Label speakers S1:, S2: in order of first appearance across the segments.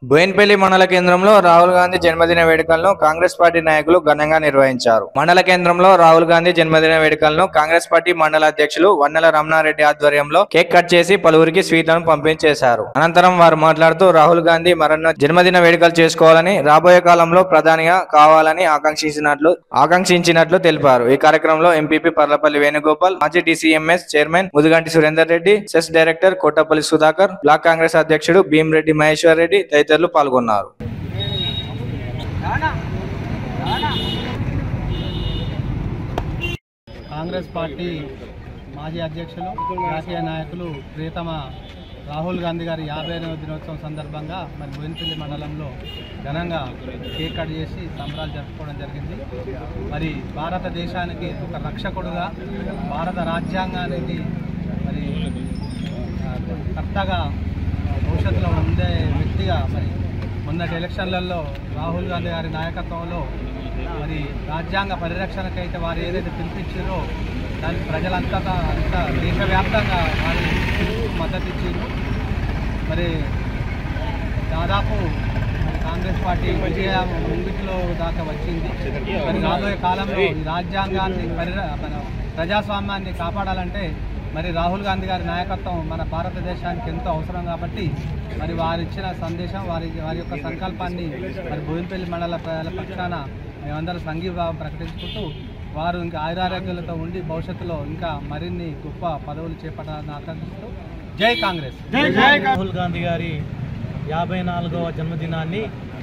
S1: బోయిన్పల్లి మండల కేంద్రంలో రాహుల్ గాంధీ జన్మదిన వేడుకలను కాంగ్రెస్ పార్టీ నాయకులు ఘనంగా నిర్వహించారు. మండల కేంద్రంలో రాహుల్ గాంధీ జన్మదిన వేడుకలను కాంగ్రెస్ పార్టీ మండల అధ్యక్షులు వన్నెల రమణారెడ్డి ఆధ్వర్యంలో కేక్ కట్ చేసి పలువురికి స్వీట్లను పంపిణీ చేశారు. అనంతరం వారు మాట్లాడుతూ రాహుల్ గాంధీ మరణ జన్మదిన వేడుకలు చేసుకోవాలని, రాబోయే కాలంలో ప్రధానిగా కావాలని ఆకాంక్షించినట్లు తెలిపారు. ఈ కార్యక్రమంలో ఎంపీపీ పర్లపల్లి వేణుగోపాల్, మాజీ DCMS chairman Mudugunti Surender Reddy, CESS director Kotapalli Sudhakar, block Congress అధ్యక్షుడు భీమిరెడ్డి మహేశ్వర్ రెడ్డి తదితరులు పాల్గొన్నారు.
S2: కాంగ్రెస్ పార్టీ మాజీ అధ్యక్షులు, జాతీయ నాయకులు ప్రియతమ రాహుల్ గాంధీ గారి 50వ దినోత్సవం సందర్భంగా మరి బోయిన్పల్లి మండలంలో ఘనంగా కేక్ కట్ చేసి సంబరాలు జరుపుకోవడం జరిగింది. మరి భారతదేశానికి ఒక రక్షకుడుగా, భారత రాజ్యాంగానికి మరి కర్తగా భవిష్యత్తులో ఉండే వ్యక్తిగా మరి మొన్నటి ఎలక్షన్లలో రాహుల్ గాంధీ గారి నాయకత్వంలో మరి రాజ్యాంగ పరిరక్షణకైతే వారు ఏదైతే పిలిపించారో దానికి ప్రజలంతా దేశవ్యాప్తంగా వారి మద్దతు ఇచ్చారు. మరి దాదాపు కాంగ్రెస్ పార్టీ విజయ ముంగిటిలో దాకా వచ్చింది. మరి రాబోయే కాలంలో ఈ రాజ్యాంగాన్ని ప్రజాస్వామ్యాన్ని కాపాడాలంటే మరి రాహుల్ గాంధీ గారి నాయకత్వం మన భారతదేశానికి ఎంతో అవసరం కాబట్టి మరి వారు ఇచ్చిన సందేశం, వారి యొక్క సంకల్పాన్ని మరి బోయిన్పల్లి మండల ప్రజల పక్షాన మేమందరం సంఘీభావం ప్రకటించుకుంటూ వారు ఇంకా ఆయురారోగ్యాలతో ఉండి భవిష్యత్తులో ఇంకా మరిన్ని గొప్ప పదవులు చేపట్టాలని ఆకాంక్షిస్తూ జై కాంగ్రెస్.
S3: రాహుల్ గాంధీ గారి 54వ జన్మదినాన్ని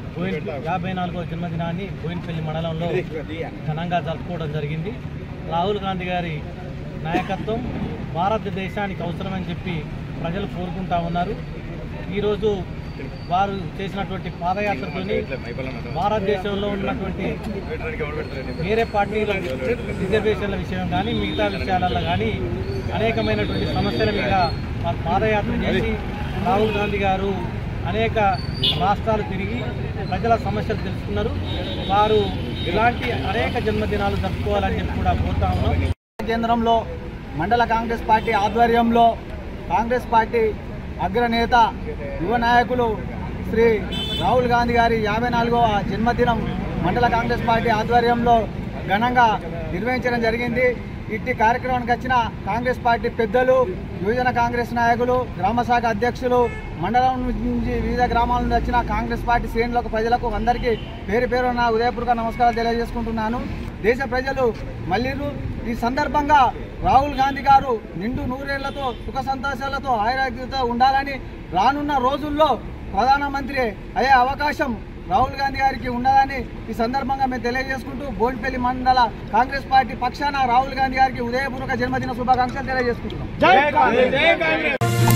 S3: బోయిన్పల్లి మండలంలో ఘనంగా జరుపుకోవడం జరిగింది. రాహుల్ గాంధీ గారి నాయకత్వం భారతదేశానికి అవసరమని చెప్పి ప్రజలు కోరుకుంటా ఉన్నారు. ఈరోజు వారు చేసినటువంటి పాదయాత్రతోని భారతదేశంలో ఉన్నటువంటి వేరే పార్టీల రిజర్వేషన్ల విషయం కానీ మిగతా విషయాలలో కానీ అనేకమైనటువంటి సమస్యల మీద పాదయాత్ర చేసి రాహుల్ గాంధీ గారు అనేక రాష్ట్రాలు తిరిగి ప్రజల సమస్యలు తెలుసుకున్నారు. వారు ఇలాంటి అనేక జన్మదినాలు జరుపుకోవాలని చెప్పి కూడా కోరుతా ఉన్నాం.
S2: కేంద్రంలో మండల కాంగ్రెస్ పార్టీ ఆధ్వర్యంలో కాంగ్రెస్ పార్టీ అగ్రనేత యువ నాయకులు శ్రీ రాహుల్ గాంధీ గారి 54వ జన్మదినం మండల కాంగ్రెస్ పార్టీ ఆధ్వర్యంలో ఘనంగా నిర్వహించడం జరిగింది. ఇట్టి కార్యక్రమానికి వచ్చిన కాంగ్రెస్ పార్టీ పెద్దలు, యువజన కాంగ్రెస్ నాయకులు, గ్రామశాఖ అధ్యక్షులు, మండలం నుంచి వివిధ గ్రామాల నుంచి వచ్చిన కాంగ్రెస్ పార్టీ శ్రేణులకు, ప్రజలకు అందరికీ పేరు పేరున ఉదయపూర్వక నమస్కారాలు తెలియజేసుకుంటున్నాను. దేశ ప్రజలు మళ్ళీ ఈ సందర్భంగా రాహుల్ గాంధీ గారు నిండు నూరేళ్లతో సుఖ సంతోషాలతో ఆరోగ్యంతో ఉండాలని, రానున్న రోజుల్లో ప్రధానమంత్రి అయ్యే అవకాశం రాహుల్ గాంధీ గారికి ఉండదని ఈ సందర్భంగా మేము తెలియజేసుకుంటూ బోయిన్పల్లి మండల కాంగ్రెస్ పార్టీ పక్షాన రాహుల్ గాంధీ గారికి ఉదయపూర్వక జన్మదిన శుభాకాంక్షలు తెలియజేసుకుంటున్నాం. జై కాంగ్రెస్.